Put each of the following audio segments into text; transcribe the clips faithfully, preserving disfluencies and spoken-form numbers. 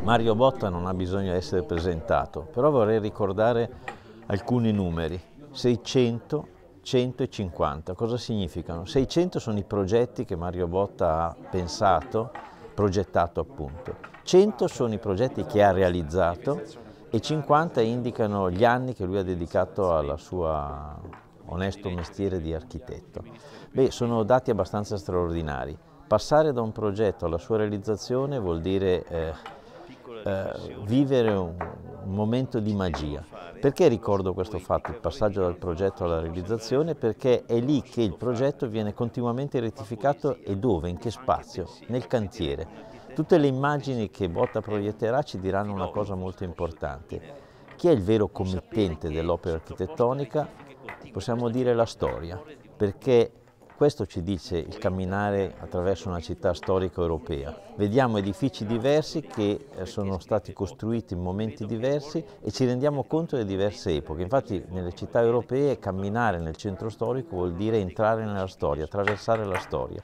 Mario Botta non ha bisogno di essere presentato, però vorrei ricordare alcuni numeri, seicento, cento e cinquanta. Cosa significano? seicento sono i progetti che Mario Botta ha pensato, progettato appunto, cento sono i progetti che ha realizzato e cinquanta indicano gli anni che lui ha dedicato alla sua onesto mestiere di architetto. Beh, sono dati abbastanza straordinari. Passare da un progetto alla sua realizzazione vuol dire eh, eh, vivere un, un momento di magia. Perché ricordo questo fatto, il passaggio dal progetto alla realizzazione? Perché è lì che il progetto viene continuamente rettificato e dove, in che spazio? Nel cantiere. Tutte le immagini che Botta proietterà ci diranno una cosa molto importante. Chi è il vero committente dell'opera architettonica? Possiamo dire la storia, perché questo ci dice il camminare attraverso una città storica europea. Vediamo edifici diversi che sono stati costruiti in momenti diversi e ci rendiamo conto delle diverse epoche. Infatti nelle città europee camminare nel centro storico vuol dire entrare nella storia, attraversare la storia.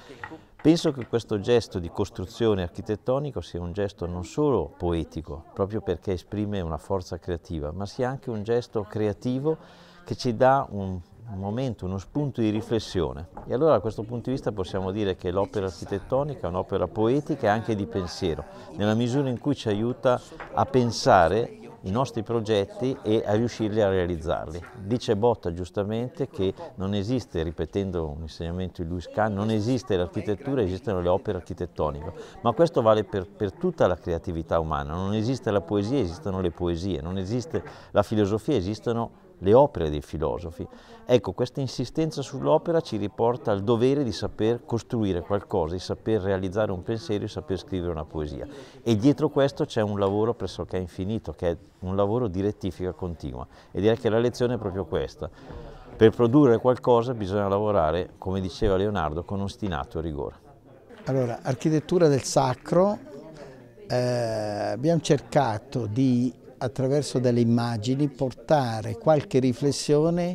Penso che questo gesto di costruzione architettonica sia un gesto non solo poetico, proprio perché esprime una forza creativa, ma sia anche un gesto creativo che ci dà un un momento, uno spunto di riflessione. E allora da questo punto di vista possiamo dire che l'opera architettonica è un'opera poetica e anche di pensiero, nella misura in cui ci aiuta a pensare i nostri progetti e a riuscirli a realizzarli. Dice Botta giustamente che non esiste, ripetendo un insegnamento di Louis Kahn, non esiste l'architettura, esistono le opere architettoniche, ma questo vale per, per tutta la creatività umana. Non esiste la poesia, esistono le poesie, non esiste la filosofia, esistono le opere dei filosofi. Ecco, questa insistenza sull'opera ci riporta al dovere di saper costruire qualcosa, di saper realizzare un pensiero, di saper scrivere una poesia. E dietro questo c'è un lavoro pressoché infinito, che è un lavoro di rettifica continua. E direi che la lezione è proprio questa. Per produrre qualcosa bisogna lavorare, come diceva Leonardo, con ostinato rigore. Allora, architettura del sacro, eh, abbiamo cercato di attraverso delle immagini portare qualche riflessione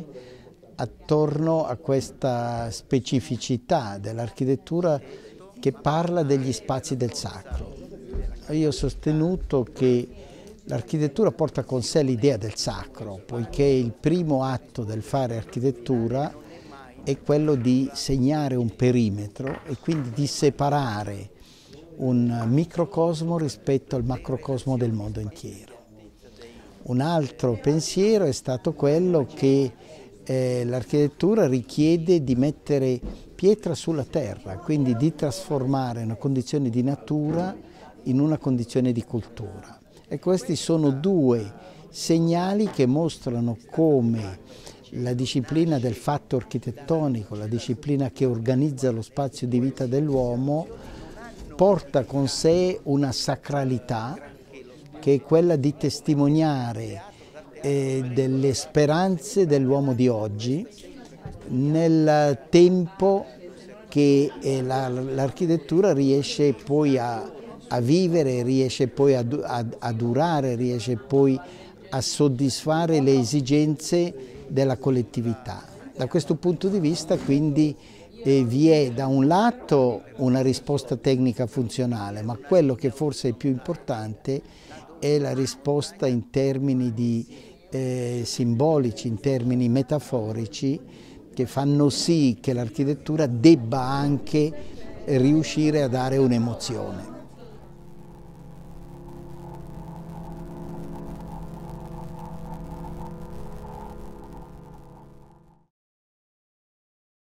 attorno a questa specificità dell'architettura che parla degli spazi del sacro. Io ho sostenuto che l'architettura porta con sé l'idea del sacro, poiché il primo atto del fare architettura è quello di segnare un perimetro e quindi di separare un microcosmo rispetto al macrocosmo del mondo intero. Un altro pensiero è stato quello che eh, l'architettura richiede di mettere pietra sulla terra, quindi di trasformare una condizione di natura in una condizione di cultura. E questi sono due segnali che mostrano come la disciplina del fatto architettonico, la disciplina che organizza lo spazio di vita dell'uomo, porta con sé una sacralità che è quella di testimoniare eh, delle speranze dell'uomo di oggi nel tempo che eh, l'architettura riesce poi a, a vivere, riesce poi a, a, a durare, riesce poi a soddisfare le esigenze della collettività. Da questo punto di vista quindi eh, vi è da un lato una risposta tecnica funzionale, ma quello che forse è più importante è la risposta in termini di, eh, simbolici, in termini metaforici, che fanno sì che l'architettura debba anche riuscire a dare un'emozione.